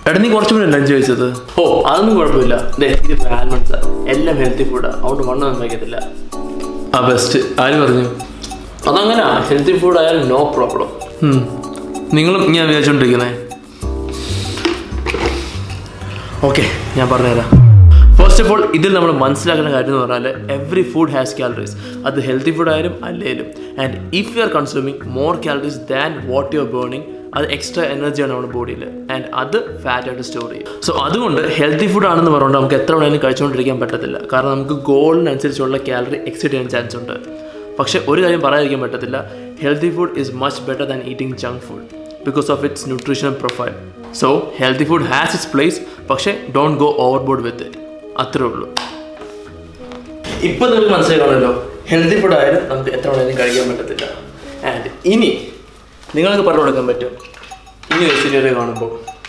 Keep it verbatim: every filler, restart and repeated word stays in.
എടാ നീ കുറച്ചും കൂടെ ലഞ്ച് കഴിച്ചത്? ഓ അതൊന്നും കുഴപ്പമില്ല. ഇത് ആൽമണ്ട്സാ, എല്ലാം ഹെൽത്തി ഫുഡാണ്, അതുകൊണ്ട് വണ്ണം വയ്ക്കത്തില്ല. ആ ബെസ്റ്റ്. ആര് പറഞ്ഞു? അതങ്ങനെ ഹെൽത്തി ഫുഡ് ആയാലും നോ പ്രോബ്ലം. നിങ്ങളും ഞാൻ വിചാരിച്ചോണ്ടിരിക്കുന്നേ. ഓക്കെ, ഞാൻ പറഞ്ഞുതരാം. ഫസ്റ്റ് ഓഫ് ഓൾ ഇതിൽ നമ്മൾ മനസ്സിലാക്കുന്ന കാര്യം എന്ന് പറഞ്ഞാൽ എവറി ഫുഡ് ഹാസ് കാലറീസ്. അത് ഹെൽത്തി ഫുഡ് ആയാലും അല്ലേലും. And if you are consuming more calories than what you are burning, അത് എക്സ്ട്രാ എനർജിയാണ് നമ്മുടെ ബോഡിയിൽ, ആൻഡ് അത് ഫാറ്റായിട്ട് സ്റ്റോർ ചെയ്യും. സോ അതുകൊണ്ട് ഹെൽത്തി ഫുഡ് ആണെന്ന് പറഞ്ഞുകൊണ്ട് നമുക്ക് എത്ര വേണമെങ്കിലും കഴിച്ചുകൊണ്ടിരിക്കാൻ പറ്റത്തില്ല. കാരണം നമുക്ക് ഗോളിനനുസരിച്ചുള്ള കാലറി എക്സിഡ് ചെയ്യാൻ ചാൻസ് ഉണ്ട്. പക്ഷേ ഒരു കാര്യം പറയാതിരിക്കാൻ പറ്റത്തില്ല, healthy food is much better than eating junk food because of its nutritional profile. So healthy food has its place, പക്ഷേ don't go overboard with it. അത്രേ ഉള്ളൂ. ഇപ്പം നിങ്ങൾക്ക് മനസ്സിലാക്കണമല്ലോ, ഹെൽത്തി ഫുഡ് ആയാലും നമുക്ക് എത്ര വേണമെങ്കിലും കഴിക്കാൻ പറ്റത്തില്ല. ആൻഡ് ഇനി നിങ്ങൾക്ക് പറഞ്ഞു കൊടുക്കാൻ പറ്റും ഇനി ഒരു സീരിയൽ കാണുമ്പോൾ